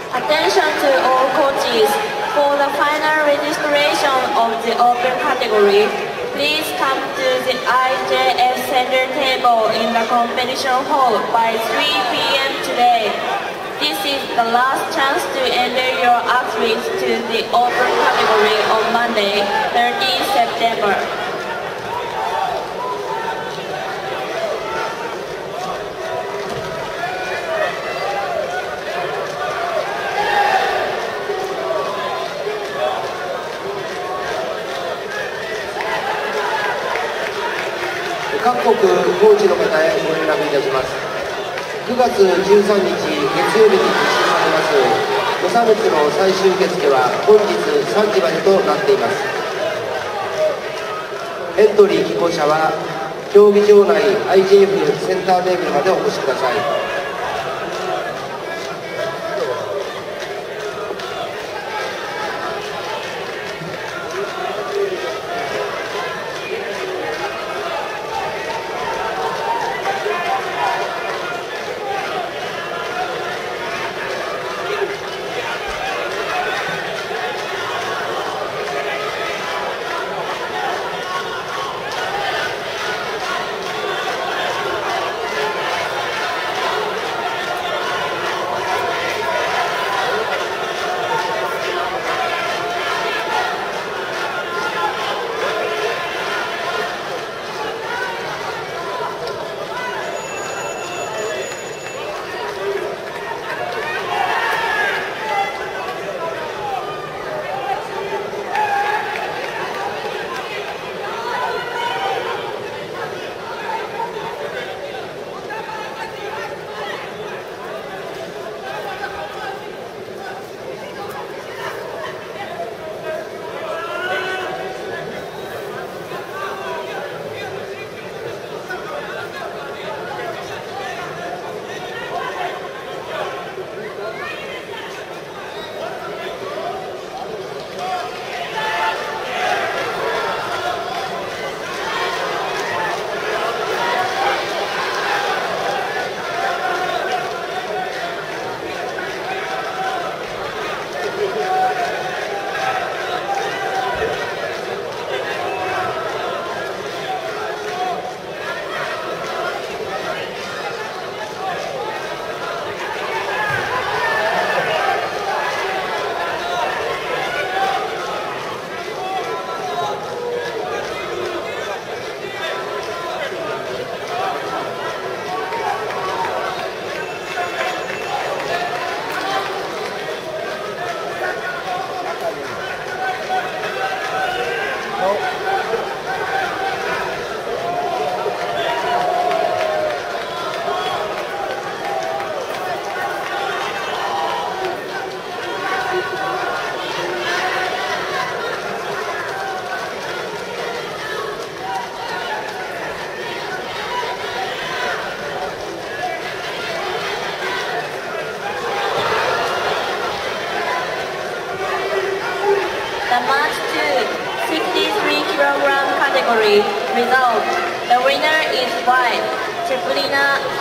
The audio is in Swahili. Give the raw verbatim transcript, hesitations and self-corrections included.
Attention to all coaches. For the final registration of the open category, please come to the I J F center table in the competition hall by three P M today. This is the last chance to enter your athletes to the open category on Monday, thirteenth September. 各国コーチの方へご連絡いたします。くがつじゅうさんにち月曜日に実施されます無差別の最終受付は本日さんじまでとなっています。エントリー希望者は競技場内 アイジェーエフ センターテーブルまでお越しください。 Result. The winner is white, Cipollina